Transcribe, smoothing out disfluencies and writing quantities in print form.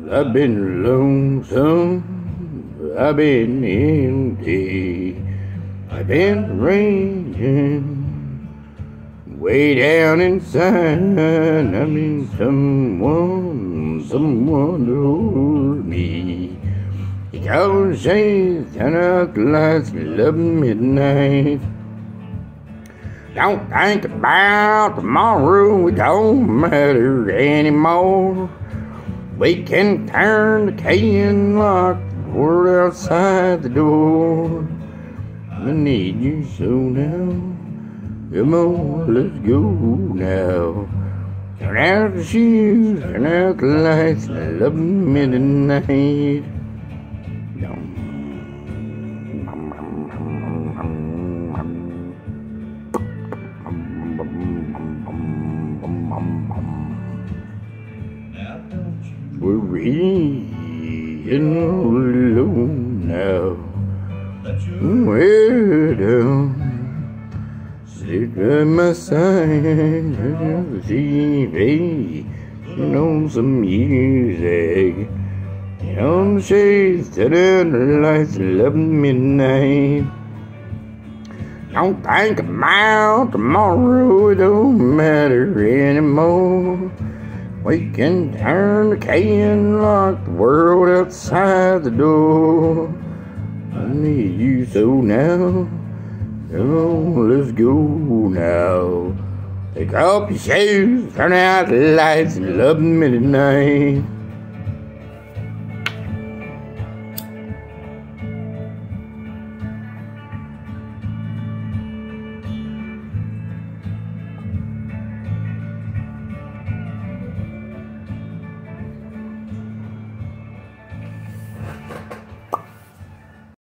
I've been lonesome, I've been empty, I've been raging way down inside. I need someone to hold me. You gotta shades, turn out the lights, love midnight. Don't think about tomorrow, it don't matter anymore. We can turn the key and lock the world outside the door. I need you so now. Come on, let's go now. Turn out the shoes, turn out the lights, and love midnight. We're reading alone now. We're down. Sit by my side, TV, on some music. On the shades, turn out the lights, love midnight. Don't think about tomorrow, it don't matter anymore. We can turn the key and lock the world outside the door. I need you so now. Come on, let's go now. Take off your shoes, turn out the lights, and love midnight.